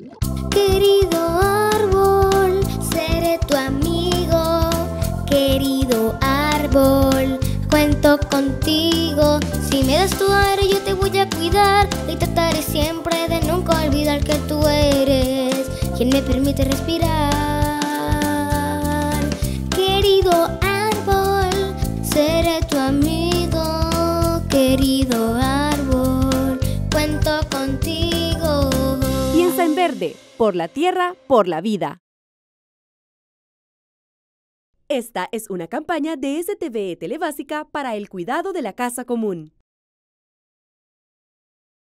Querido árbol, seré tu amigo. Querido árbol, cuento contigo. Si me das tu aire yo te voy a cuidar y trataré siempre de nunca olvidar que tú eres quien me permite respirar. Querido árbol, seré tu amigo. Querido árbol, cuento contigo. Piensa en verde, por la tierra, por la vida. Esta es una campaña de STVE Telebásica para el cuidado de la casa común.